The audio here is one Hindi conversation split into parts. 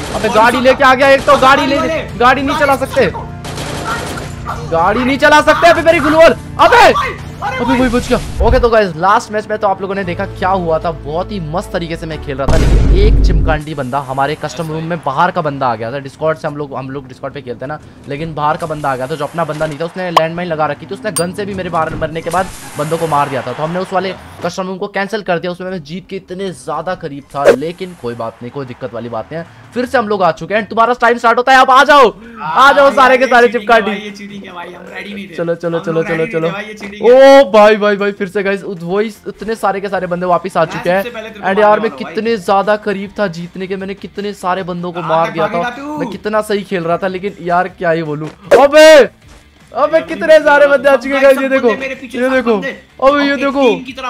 अबे गाड़ी लेके आ गया एक तो। गाड़ी नहीं चला सकते, गाड़ी नहीं चला सकते। अभी मेरी ग्लूवॉल, अबे वही बच गया। ओके तो गाइस लास्ट मैच में तो आप लोगों ने देखा क्या हुआ था। बहुत ही मस्त तरीके से मैं खेल रहा था, लेकिन एक चिमकांडी बंदा हमारे कस्टम रूम में बाहर का बंदा आ गया था। डिस्कॉर्ड से हम लोग डिस्कॉर्ड पे खेलते हैं ना, लेकिन बाहर का बंदा आ गया था जो अपना बंदा नहीं था। उसने लैंडमाइन लगा रखी थी, उसने गन से भी मेरे बाहर मरने के बाद बंदों को मार दिया था। तो हमने उस वाले कस्टम रूम को कैंसिल कर दिया। उसमें मैं जीत के इतने ज्यादा करीब था, लेकिन कोई बात नहीं, कोई दिक्कत वाली बात नहीं है। फिर से हम लोग आ चुके हैं। तुम्हारा टाइम स्टार्ट होता है, अब आ जाओ सारे के सारे चिमकांडी। चलो चलो चलो चलो चलो। ओ भाई फिर से गाइस वही इतने सारे के सारे बंदे वापस आ चुके हैं। एंड यार मैं कितने ज्यादा करीब था जीतने के। मैंने कितने सारे बंदों को मार दिया था। मैं कितना सही खेल रहा था, लेकिन यार क्या ही बोलूं। अबे कितने सारे बंदे आ चुके हैं। ये देखो अबे ये देखो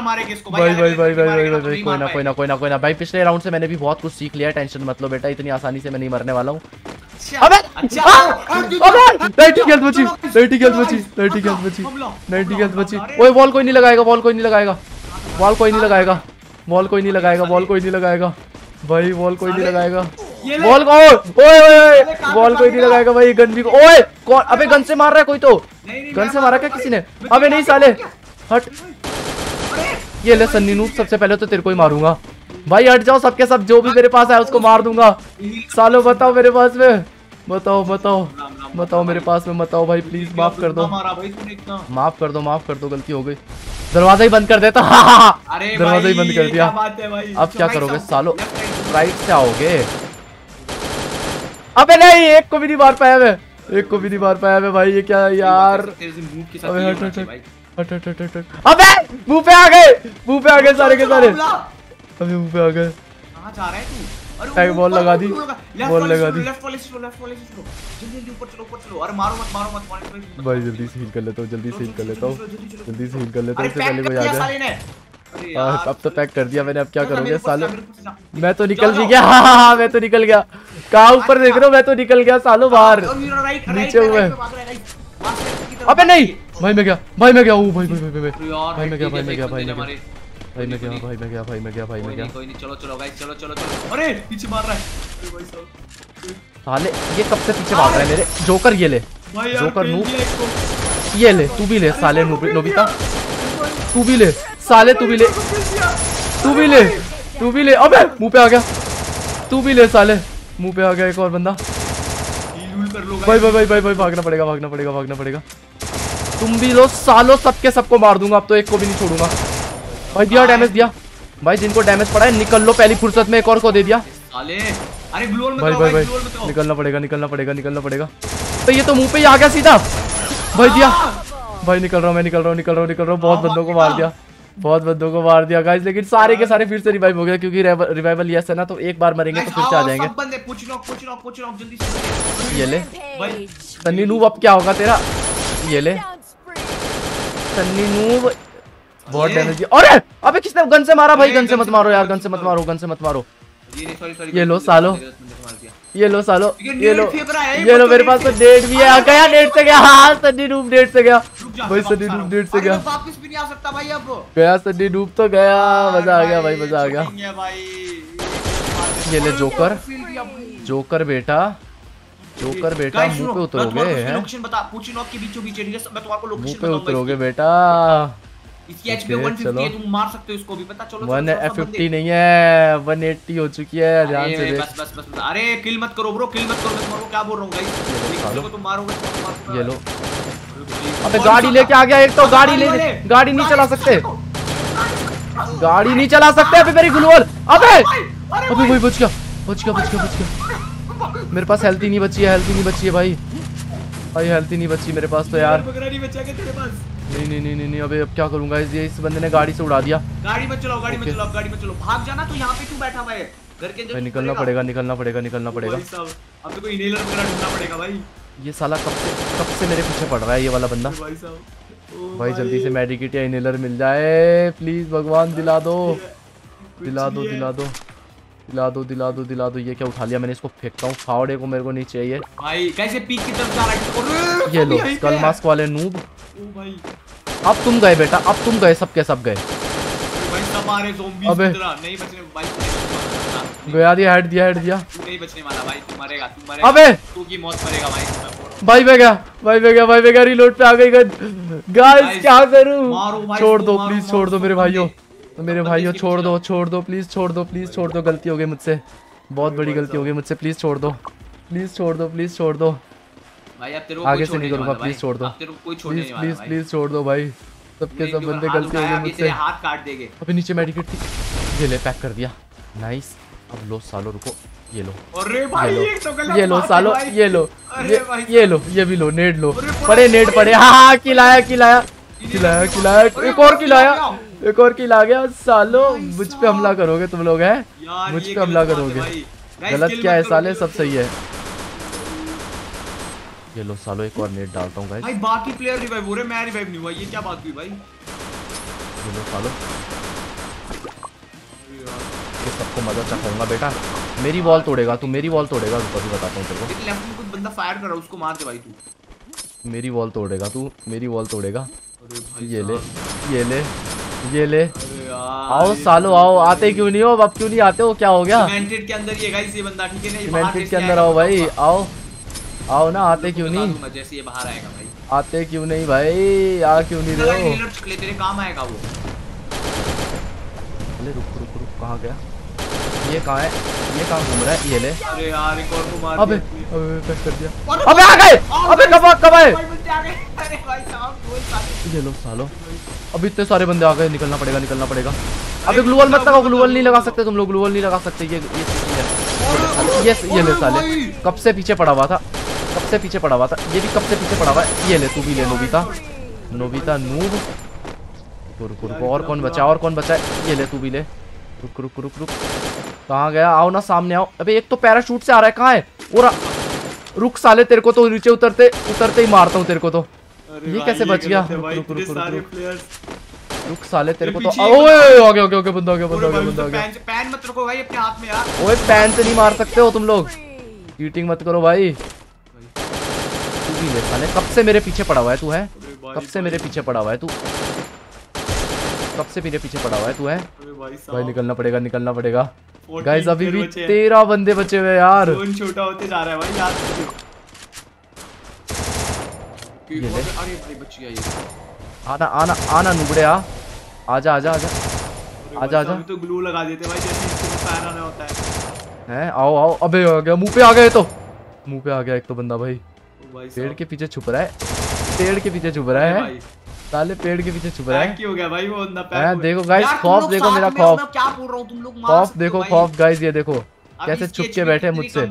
भाई कोई ना भाई। पिछले राउंड से मैंने भी बहुत कुछ सीख लिया। टेंशन मत लो बेटा, इतनी आसानी से मैं नहीं मरने वाला हूँ। अबे 90 हेल्थ बची। ओए वॉल कोई नहीं लगाएगा भाई, वॉल कोई नहीं लगाएगा भाई। वॉल कोई नहीं लगाएगा भाई। गन भी ओए कौन, अबे गन से मार रहा है कोई। तो गन से मारा क्या किसी ने? अबे नहीं साले हट। ये ले सन्नी नूब, सबसे पहले तो तेरे को ही मारूंगा भाई। हट जाओ सबके सब, जो भी मेरे पास है उसको मार दूंगा। सालो बताओ मेरे पास में, बताओ मेरे पास में मत आओ भाई प्लीज। माफ कर दो गलती हो गई। दरवाजा ही बंद कर देता। दरवाजा ही बंद कर दिया। अब क्या करोगे सालो? राइट से आओगे? अबे नहीं, एक को भी नहीं मार पाया मैं भाई। ये क्या यार? अबे मुंह पे आ गए सारे के सारे। अबे मुंह पे आ गए। कहां जा रहा है तू? टैग बॉल लगा दी। लेफ्ट वाले से जल्दी ऊपर चलो। अरे मारो मत भाई जल्दी से हील कर लेता हूं इससे पहले कोई आ जाए। अब तो पैक कर दिया मैंने। अब क्या करोगे सालो? मैं तो निकल भी गया। मैं तो निकल गया। कहाँ ऊपर देख रहे हो? मैं तो निकल गया सालो बाहर। नीचे हुए। अबे नहीं भाई मैं गया। भाई मैं गया। चलो गाइस चलो। अरे पीछे मार रहा है साले। ये कब से पीछे भाग रहा है मेरे? जोकर ये ले, जोकर नूब ये ले। तू भी ले साले नोबिता, तू भी ले साले, तू भी ले। अबे मुंह पे आ गया। तू भी ले साले, मुंह पे आ गया एक और बंदा। भाई भागना पड़ेगा। तुम भी लो सालो, सबके सबको मार दूंगा। अब तो एक को भी नहीं छोड़ूंगा भाई। दिया डैमेज दिया भाई। जिनको डैमेज पड़ा है निकल लो पहली फुर्सत में। एक और को दे दिया साले। अरे ग्लोअल में भाई निकलना पड़ेगा। तो ये तो मुंह पे ही आ गया सीधा भाई। दिया भाई। निकल रहा हूँ। बहुत बंदों को मार दिया गाइस। लेकिन सारे के सारे फिर से रिवाइव हो गए, क्योंकि रिवाइवल यस है ना, तो एक बार मरेंगे तो फिर से आ जाएंगे। ये ले सन्नी नूब, अब क्या होगा तेरा? ये ले सन्नी नूब। बहुत डैमेज दिया। अरे अबे किसने गन से मारा भाई? गन से मत मारो यार, गन से मत मारो। ये लो सालो। ये लो मेरे पास तो डेट भी है। गया डेट से गया। हाँ सन्नी नूब डेट से गया भाई। वापस भी नहीं आ सकता भाई। अब गया सन्नी नूब तो गया। मजा आ गया भाई। ये ले जोकर बेटा मुंह पे उतरोगे हैं? मुंह पे उतरोगे बेटा। इसकी एचपी 150 है, तुम मार सकते हो इसको भी। पता चलो 150 नहीं है, 180 हो चुकी है। ध्यान से देख। बस। अरे किल मत करो ब्रो, मैं क्या बोल रहा हूं गाइस? तुम मारोगे। ये लो। अबे गाड़ी लेके आ गया एक तो। गाड़ी नहीं चला सकते। अबे मेरी ग्लूवॉल। अबे वही बच गया। मेरे पास हेल्थ ही नहीं बची है भाई। हेल्थ ही नहीं बची मेरे पास तो यार। नहीं। अबे अब क्या करूंगा? ये इस बंदे ने गाड़ी से उड़ा दिया। गाड़ी में चलो। भाग जाना। तो यहाँ पे क्यों बैठा हुआ है? घर के अंदर निकलना पड़ेगा। अब तो कोई इनहेलर वगैरह ढूंढना पड़ेगा भाई। ये साला कब से मेरे पीछे पड़ रहा है ये वाला बंदा। भाई जल्दी से मेडिकेट या इनहेलर मिल जाए प्लीज भगवान। दिला दो। ये क्या उठा लिया मैंने? इसको फेंकता हूँ। फावड़े को मेरे को नहीं चाहिए भाई। कैसे पीक की तरफ जा रहा है? ये लो स्कल मास्क वाले नूब। अब तुम गए बेटा, सबके सब गए। अबे नहीं बचने भाई। गया दिया, हेड दिया, हेड दिया। तू नहीं बचने वाला भाई, तू मरेगा, तू मरेगा। अबे तू की मौत मरेगा भाई। भाई मैं गया, भाई मैं गया, भाई मैं गया, रिलोड पे आ गई गन। गाइस क्या करूं? छोड़ दो प्लीज, छोड़ दो मेरे भाइयों, मेरे भाइयों छोड़ दो, छोड़ दो प्लीज, छोड़ दो प्लीज, छोड़ दो। गलती हो गई मुझसे, बहुत बड़ी गलती हो गई मुझसे, प्लीज छोड़ दो, प्लीज छोड़ दो, प्लीज छोड़ दो भाई। अब तेरे को आगे से नहीं करूंगा, प्लीज छोड़ दो, प्लीज प्लीज प्लीज छोड़ दो भाई। सबके सब बंदे गलती हो गई मुझसे। हाथ काट देंगे। अबे नीचे मेडिकेट थी, ये ले पैक कर दिया, नाइस। अब लो सालो, रुको, ये लो, अरे भाई एक तो गलत ये लो बात है सालो, भाई। ये लो, भाई ये लो, ये भी लो, नेड लो, अरे पड़े नेड पड़े। हाँ खिलाया खिलाया खिलाया खिलाया, एक और खिलाया, एक और खिला गया। सालो मुझ पे हमला करोगे तुम लोग, हैं मुझ पे हमला करोगे? गलत क्या है साले, सब सही है। ये लो सालो, एक और नेट डालता हूँ गाइस। भाई बाकी प्लेयर रिवाइव हो रहे, मैं रिवाइव नहीं हुआ, ये क्या बात हुई भाई? ये लो सालो, ये सबको मजा चखाऊंगा बेटा। मेरी वॉल तोड़ेगा तू, मेरी वॉल तोड़ेगा, रुको अभी बताता हूँ तेरे को। लेफ्ट में कुछ बंदा फायर कर रहा है, उसको मार दे भाई तू। मेरी वॉल तोड़ेगा तू, मेरी वॉल तोड़ेगा। अरे भाई ये ले, ये ले, ये ले। अरे यार, आओ सालो आओ, आते क्यों नहीं हो? अब क्यों नहीं आते हो? क्या हो गया? सीमेंटेड के अंदर ये गाइस, ये बंदा ठीक है ना, ये सीमेंटेड के अंदर आओ भाई, आओ आओ ना, आते क्यों नहीं? जैसे ये बाहर आएगा भाई। आते क्यों नहीं भाई? आ क्यों नहीं रहे हो? रीलोड ले, तेरे काम आएगा वो। अरे रुक रुक रुक, कहाँ गया ये? कहाँ है ये? कहाँ घूम रहा है? ये ले। अरे यार एक और को मार अबे दिया। अबे पैक कर दिया। अबे आ गए, अबे कब आए? अरे भाई साहब गोल साले। ये लो सालो, अब इतने सारे बंदे आ गए, निकलना पड़ेगा, निकलना पड़ेगा। अबे ग्लूवल मत लगाओ, ग्लूवल नहीं लगा सकते तुम लोग, ग्लूवल नहीं लगा सकते। ये ले साले, कब से पीछे पड़ा हुआ था, कब से पीछे पड़ा हुआ था, ये भी कब से पीछे पड़ा हुआ है। ये ले, तू भी ले नोबिता, नोबिता नूब। रुक रुक, और कौन बचा, और कौन बचा है? ये ले, तू भी ले। रुक रुक रुक रुक, कहाँ गया? आओ ना सामने आओ। अबे एक तो पैराशूट से आ रहा है, कहाँ है? और रुक साले, तेरे को तो नीचे उतरते उतरते ही मारता हूँ तेरे को तो। ये कैसे बच गया? रुक रुक रुक, रुक साले, तेरे को तो ओए आ गया, ओके बंदा आ गया, बंदा आ गया, बंदा आ गया। पैन मत रखो भाई अपने हाथ में यार। ओए पैन से नहीं मार सकते हो तुम लोग, चीटिंग मत करो भाई। तू भी ले साले, कब से मेरे पीछे पड़ा हुआ है तू? है कब से मेरे पीछे पड़ा हुआ है तू? कब से मेरे पीछे पड़ा हुआ है तू? है भाई, निकलना पड़ेगा, निकलना पड़ेगा गाइस। अभी भी 13 बंदे बचे हुए यार। छोटा होते जा रहा है भाई, याद रखियो। ये ले, अरे भाई बच गया ये। आना आना आना नुबड़े, आ आजा आजा आजा आजा आजा। तो ग्लू लगा देते भाई, जैसे इसको फायर आना होता है। हैं आओ आओ। अबे आ गया, मुंह पे आ गया, तो मुंह पे आ गया एक तो बंदा भाई। पेड़ के पीछे छुप रहा है, पेड़ के पीछे छुप रहा है साले, पेड़ के पीछे छुप रहा है। क्या हो गया भाई? वो बंदा पैक। देखो गाइस, खौफ देखो मेरा, खौफ, क्या बोल रहा हूं, तुम लोग खौफ देखो, खौफ गाइस, ये देखो कैसे छुप के बैठे मुझसे।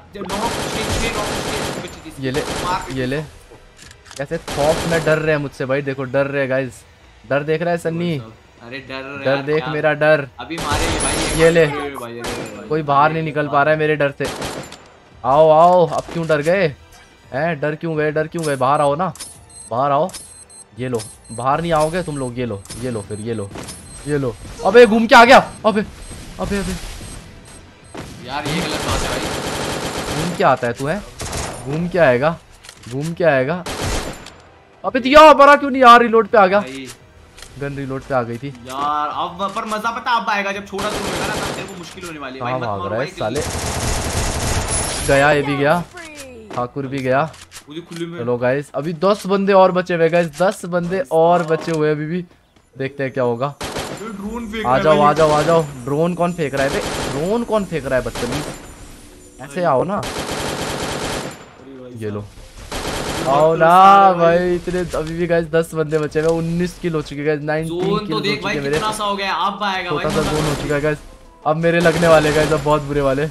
ये ले, ये ले, कैसे खौफ में डर रहे हैं मुझसे भाई, देखो डर रहे गाइस। डर देख रहा है सन्नी? अरे डर देख मेरा डर। अभी मारे भाई। ये ले, कोई बाहर नहीं निकल पा रहा है मेरे डर से। आओ आओ, अब क्यों डर गए? हैं डर क्यों गए, डर क्यों गए? बाहर आओ ना, बाहर आओ। ये लो, बाहर नहीं आओगे तुम लोग, ये लो, ये लो, फिर ये लो, ये लो। अबे घूम के आ गया, अबे अबे अबे यार ये गलत बात है भाई। घूम के आता है तू? है घूम के आएगा, घूम के आएगा। अबे दिया बड़ा क्यों नहीं यार? रिलोड पे आ गया, गन रिलोड पे आ गई थी यार। अब पर मजा पता अब आएगा जब छोटा दूर होगा ना, तब तेरे को मुश्किल होने वाली है भाई। भाग रहा है साले, गया ये भी गया, ठाकुर भी गया। चलो गाइस, अभी 10 बंदे और बचे हुए गाइस, 10 बंदे और बचे हुए अभी भी। देखते हैं क्या होगा। आ जाओ आ जाओ आ जाओ। ड्रोन कौन फेंक रहा है बे? ड्रोन कौन फेंक रहा है बदतमीज? ऐसे आओ ना, ये लो, आओ ना भाई। इतने अभी भी गाइस 10 बंदे बचे हुए, 19 किल हो चुके गाइस, 19 किल हो चुके मेरे। कितना सा हो गया? अब आएगा भाई, छोटा सा जोन हो चुका है गाइस। अब मेरे लगने वाले गाइस, अब बहुत बुरे वाले,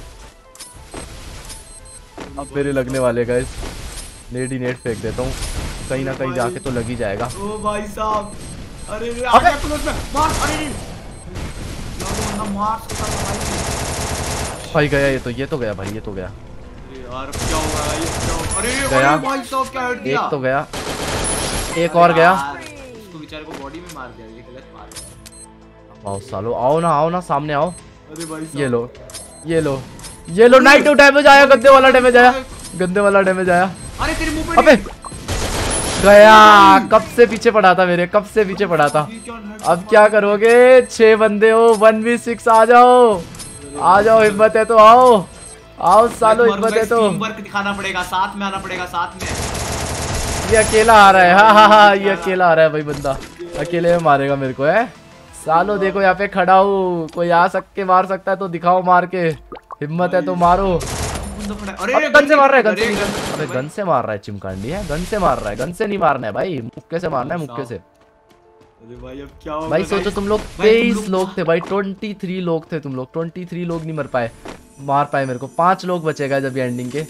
अब मेरे लगने वाले गाइस। नेट ही नेट फेंक देता हूँ, कहीं ना कहीं जाके तो लग ही जाएगा। ओ भाई साहब, अरे आ गया क्लोज में, मार। अरे मार सकता था भाई, गया ये तो गया भाई, ये तो गया। यार क्या हुआ ये? अरे गया भाई साहब, क्या हेड दिया? एक तो गया, एक और गया। इसको बेचारे को बॉडी में मार दिया, ये गलत मार दिया। आओ सालो, आओ ना सामने आओ। अरे भाई साहब, ये लो ये लो ये लो। 92 डैमेज आया, गंदे वाला डैमेज आया, गंदे वाला डैमेज आया। अरे तेरे मुंह पे अबे गया, कब से पीछे पड़ा था मेरे, कब से पीछे पड़ा था। अब क्या करोगे? 6 बंदे हो, 1v6 आ जाओ, आ जाओ, हिम्मत है तो आओ, आओ सालो, हिम्मत है तो। टीम वर्क दिखाना पड़ेगा, साथ में आना पड़ेगा, साथ में। ये अकेला आ रहा है, हाँ हाँ हाँ, ये अकेला आ रहा है भाई, बंदा अकेले में मारेगा मेरे को है सालो। देखो यहाँ पे खड़ा हूँ, कोई आ के मार सकता है तो दिखाओ मार के, हिम्मत है तो मारो। अरे गन से मार रहा है, गन से नहीं, अबे गन से मार रहा है चिमकांडी है, गन से मार रहा है, गन से नहीं मारना है भाई, मुक्के से मारना है, मुक्के से। अरे भाई अब क्या होगा भाई सोचो तुम लोग 23 लोग थे भाई, 23 लोग थे तुम लोग, 23 लोग नहीं मार पाए मेरे को, 5 लोग बचेगा जब एंडिंग के।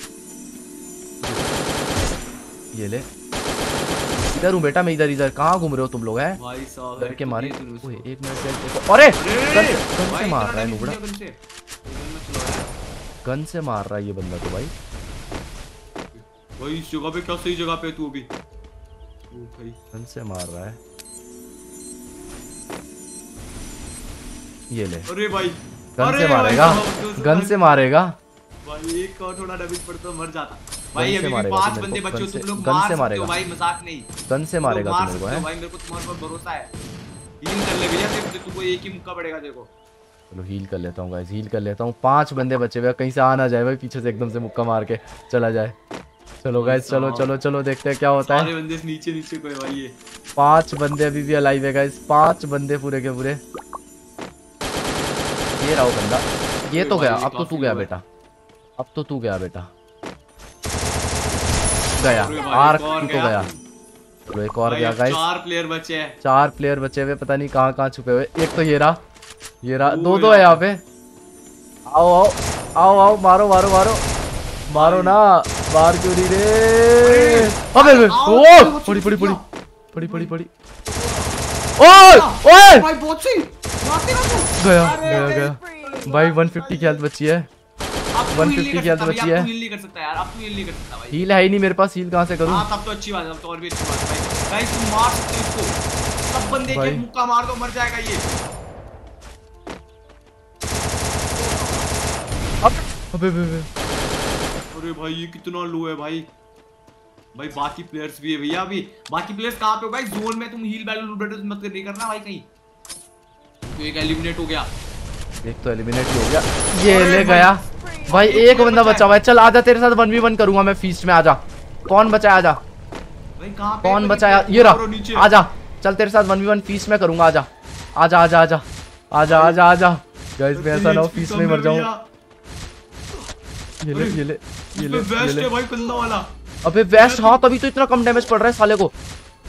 ये ले, इधर हूँ बेटा मैं, इधर कहाँ घूम रहे हो तुम लोग हैं? भाई साहब डर के मारे। ओए एक मिनट देखो, अरे गन से मार रहा है नुबड़ा, गन से मार रहा है ये बंदा तो भाई। भाई इस जगह पे क्या सही जगह पे तू अभी? ओ भाई गन से मार रहा है, ये ले। अरे भाई गन से मारेगा, गन से मारेगा भाई, एक और थोड़ा डैमेज पड़ता मर जाता भाई। अभी भी मारेगा 5 बंदे बच्चे तुम लोग गन मार से सकते मारेगा हो भाई, मजाक नहीं। गन से मारेगा मार तुम मेरे को सकते हो है भाई, मेरे को तुम्हारे पर भरोसा है। हील कर ले भैया, तेरे तुमको एक ही मुक्का पड़ेगा देखो। चलो हील कर लेता हूँ गाइस, हील कर लेता हूँ। 5 बंदे बचे हुए, कहीं से आ ना जाए भाई पीछे से एकदम से मुक्का मार के चला जाए। चलो गाइस, चलो चलो चलो देखते हैं क्या होता है। सारे बंदे नीचे नीचे कोई भाई, ये 5 बंदे अभी भी अलाइव है गाइस, 5 बंदे पूरे के पूरे। ये रहा बंदा, ये तो गया, अब तो तू गया बेटा, अब तो तू गया बेटा, गया आर्क तो गया। तो एक और गया गाइस, 4 प्लेयर बचे हैं, 4 प्लेयर बचे हुए, पता नहीं कहाँ कहाँ छुपे हुए। एक तो ये रहा, ये रहा, 2 है यहाँ पे। आओ आओ आओ आओ, मारो मारो मारो मारो ना, मार क्यों नहीं रे? अबे ओ पड़ी पड़ी पड़ी पड़ी पड़ी पड़ी, ओए ओए भाई बहुत सही मारते ना तू। गया गया गया भाई, 150 की हेल्थ बची है, 150 की हेल्थ बची है। हील नहीं कर सकता यार, अब तू हील नहीं कर सकता भाई। हील है ही नहीं मेरे पास, हील कहाँ से करूँ? हां तब तो अच्छी बात है, तब तो और भी अच्छी बात है भाई। गाइस तुम मार सकते हो इसको, सब बंदे के मुक्का मार दो, मर जाएगा ये। अबे अरे भाई ये कितना लो है भाई। भाई बाकी प्लेयर्स भी है भैया, अभी बाकी प्लेयर्स कहाँ पे हो गाइस? जोन में तुम हील बैटल मत नहीं करना भाई कहीं। तो एक एलिमिनेट हो गया, एक तो एलिमिनेट हो गया, ये ले गया भाई। एक बंदा बचा हुआ है, चल आजा तेरे साथ 1v1 करूंगा मैं फीस्ट में, आजा। कौन बचा है? आजा भाई कहां पे? कौन बचा है? ये रहा, आजा चल तेरे साथ 1v1 फीस्ट में करूंगा, आजा आजा आजा आजा आजा आजा आजा। गाइस मैं ऐसा ना हो फीस्ट में मर जाऊं। ये ले ये ले ये ले वेस्ट है भाई कंधा वाला। अबे वेस्ट, हाँ तभी तो इतना कम डैमेज पड़ रहा है साले को।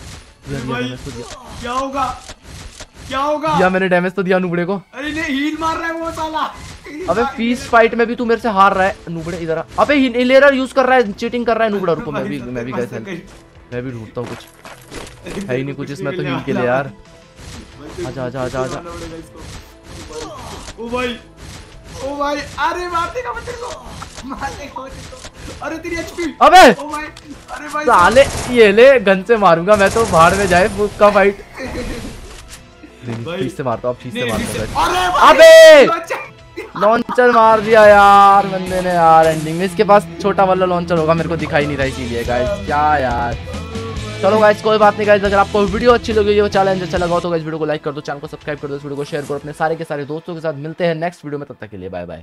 क्या होगा क्या होगा? दिया मैंने डैमेज तो दिया नुबड़े को। अरे नहीं हील मार रहा है वो साला। अबे फीस्ट फाइट में भी तू मेरे से हार रहा है नुबड़े, इधर आ। अबे हिलेरर यूज कर रहा है, चीटिंग कर रहा है नुबड़ा। रुको मैं भी गाइस मैं भी ढूंढता हूँ, कुछ है ही नहीं कुछ इसमें तो हील के लिए यार। आजा आजा आजा आजा। ओ भाई अरे मारने का तेरे को, मारने का तेरे को। अरे तेरी एचपी। अबे ओ भाई अरे भाई साले, ये ले गन से मारूंगा मैं तो, भाड़ में जाए का फाइट। फीस से मारता हूँ, फीस से मारता हूँ। अबे लॉन्चर मार दिया यार बंदे ने यार एंडिंग में। इसके पास छोटा वाला लॉन्चर होगा, मेरे को दिखाई नहीं रहा इसीलिए गाइस, क्या यार। चलो गाइस कोई बात नहीं गाइस, अगर आपको वीडियो अच्छी लगी हो, चैलेंज अच्छा लगा तो गाइस वीडियो को लाइक कर दो, चैनल को सब्सक्राइब कर दो, इस वीडियो को शेयर करो अपने सारे के सारे दोस्तों के साथ। मिलते हैं नेक्स्ट वीडियो में, तब तक के लिए बाय बाय।